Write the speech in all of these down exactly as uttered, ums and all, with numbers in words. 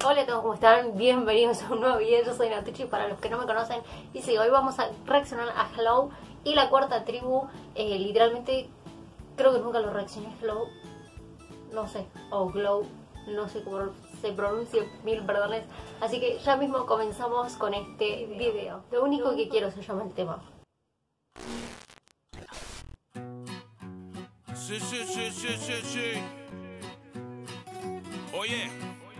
Hola a todos, ¿cómo están? Bienvenidos a un nuevo video, yo soy Natucci para los que no me conocen. Y sí, hoy vamos a reaccionar a Hello y la cuarta tribu. eh, Literalmente, creo que nunca lo reaccioné. Hello, no sé, o Glow, no sé cómo se pronuncia, mil perdones. Así que ya mismo comenzamos con este video. Lo único que quiero se llama el tema. Sí, sí, sí, sí, sí, sí. Oye,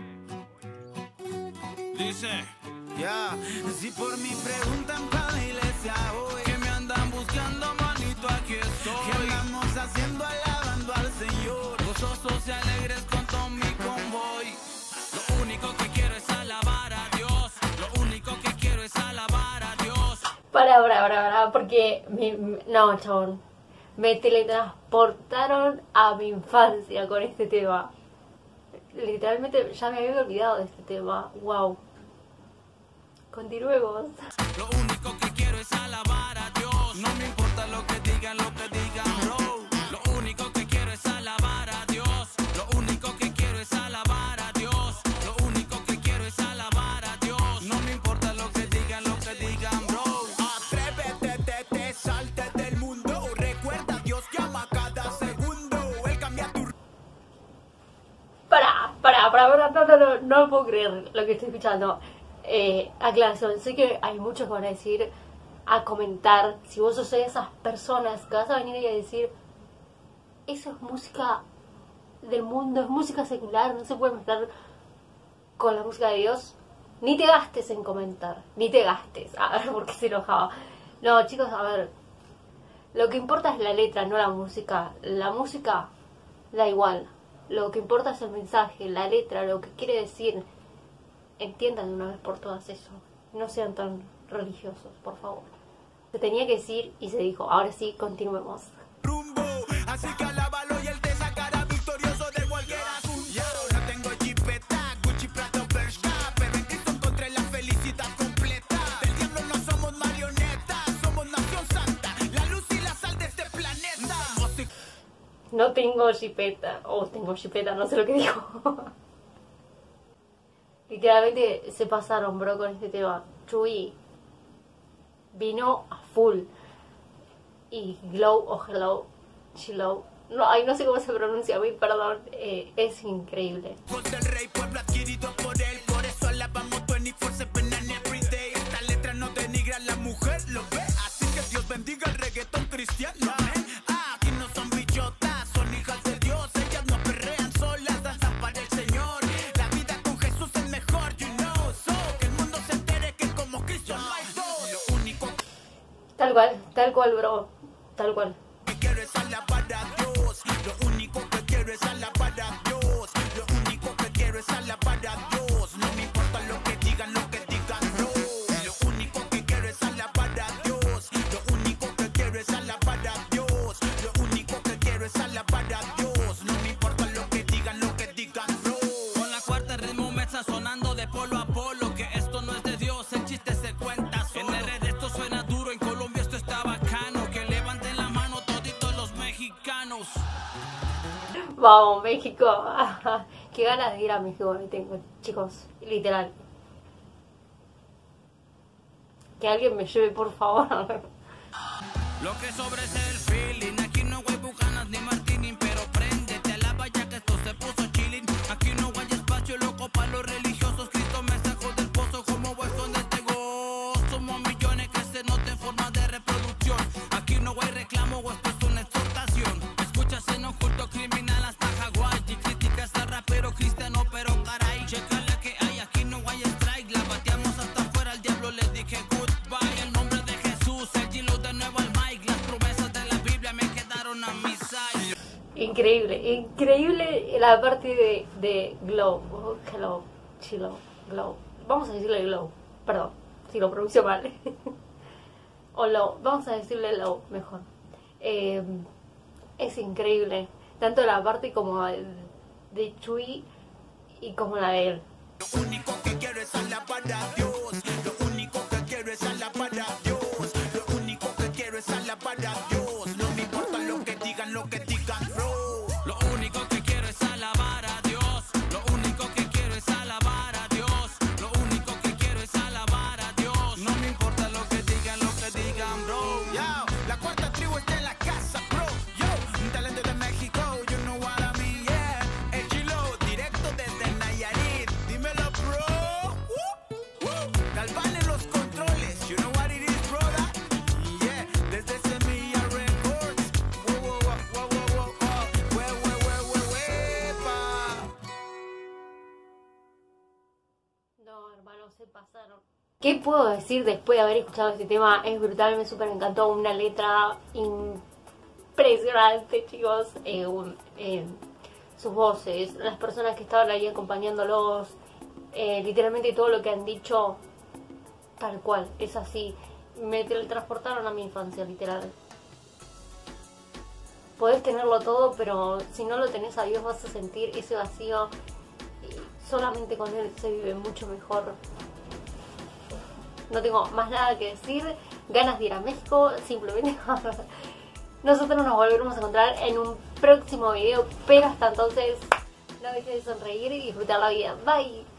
dice, ya, si por mí preguntan para la iglesia hoy, que me andan buscando, manito, aquí estoy. ¿Qué andamos haciendo alabando al Señor? Gozosos y alegres con todo mi convoy. Lo único que quiero es alabar a Dios. Lo único que quiero es alabar a Dios. Para, para, para, para, porque mi, mi- no, chabón, me teletransportaron a mi infancia con este tema. Literalmente ya me había olvidado de este tema. Wow. Continuemos. Lo único que quiero es alabar a Dios. No me importa lo que digan, lo que digan, bro. Lo único que quiero es alabar a Dios. Lo único que quiero es alabar a Dios. Lo único que quiero es alabar a Dios. No me importa lo que digan, lo que digan, bro. Atrévete, te, te, salte del mundo. Recuerda, Dios llama cada segundo. Él cambia tu... Para, para, para, para, no, no, no, no puedo creer lo que estoy escuchando. Eh, aclaración, sé que hay muchos que van a decir, a comentar, si vos sos de esas personas que vas a venir y a decir, eso es música del mundo, es música secular, no se puede mezclar con la música de Dios. Ni te gastes en comentar, ni te gastes, a ver por qué se enojaba. No, chicos, a ver, lo que importa es la letra, no la música. La música da igual, lo que importa es el mensaje, la letra, lo que quiere decir. Entiendan de una vez por todas eso. No sean tan religiosos, por favor. Se tenía que decir y se dijo. Ahora sí, continuemos. rumbo, así que alábalo y él te sacará victorioso de cualquier asunto. Yo no tengo chipeta, Gucci, Prada, Bershka, pero en Cristo encontré la felicidad completa. Del diablo no somos marionetas, somos nación santa, la luz y la sal de este planeta. No tengo chipeta. O tengo chipeta, no sé lo que dijo. Literalmente se pasaron, bro, con este tema. Chuy vino a full. Y Glow o Hello, Chilo, no, ay, no sé cómo se pronuncia, mil perdón, eh, es increíble. Voz del rey, pueblo adquirido por él, por eso alabamos veinticuatro siete and every day. Esta letra no denigra a la mujer, lo ve, así que Dios bendiga el reggaetón cristiano. Amén. Ah, aquí no son bichotas, son hijas de Dios, ellas no perrean solas, danzan para el Señor. La vida con Jesús es mejor, you know, so que el mundo se entere que como Cristo no hay dos. Lo único Tal cual, tal cual, bro, tal cual. que quiero es alabar a Dios. Lo único que quiero es alabar a Dios. Lo único que quiero es alabar a Dios. No me importa lo que digan, lo que digan, no. Lo único que quiero es alabar a Dios. Lo único que quiero es alabar a Dios. Lo único que quiero es alabar a Dios. No me importa lo que digan, lo que digan, no. Con la cuarta ritmo me está sonando de polo a polo. Que esto no es de Dios, el chiste se cuenta solo. En R D esto suena duro, en Colombia esto está bacano. Que levanten la mano toditos los mexicanos. Vamos, México. Qué ganas de ir a México me tengo, chicos, literal. Que alguien me lleve, por favor. Lo que sobra es el feeling. Aquí no hay bucanas ni martini, pero préndete a la valla que esto se puso chilling. Aquí no hay espacio loco para los religiosos. Cristo me sacó del pozo como hueso de este gozo. Somos millones que se noten en forma de reproducción. Aquí no hay reclamo o esto es una exhortación. Escuchas en un culto criminal hasta Hawái. Y criticas al rapero cristiano, pero caray, checa la que hay. Aquí no hay strike. La bateamos hasta afuera. Al diablo le dije goodbye. El nombre de Jesús, el Gilo de nuevo al mic. Las promesas de la Biblia me quedaron a mi side. Increíble, increíble la parte de, de Glow. Oh, Hello, Chilo, Glow. Vamos a decirle Glow, perdón, si lo pronuncio mal. O Low, vamos a decirle Low mejor. Eh, es increíble, tanto la parte como de, de Chuy y como la de él. Lo único que quiero es alabar a Dios. Lo único que quiero es alabar a Dios. Lo único que quiero es alabar a Dios. No me importa lo que digan, lo que digan, bro. Lo único que quiero es alabar a Dios. Lo único que quiero es alabar a Dios. pasaron. ¿Qué puedo decir después de haber escuchado este tema? Es brutal, me súper encantó, una letra impresionante, chicos. Eh, un, eh, sus voces, las personas que estaban ahí acompañándolos, eh, literalmente todo lo que han dicho, tal cual, es así. Me teletransportaron a mi infancia, literal. Podés tenerlo todo, pero si no lo tenés a Dios vas a sentir ese vacío. Y solamente con Él se vive mucho mejor. No tengo más nada que decir. Ganas de ir a México, simplemente. Nosotros nos volveremos a encontrar en un próximo video. Pero hasta entonces, no dejes de sonreír y disfrutar la vida. Bye.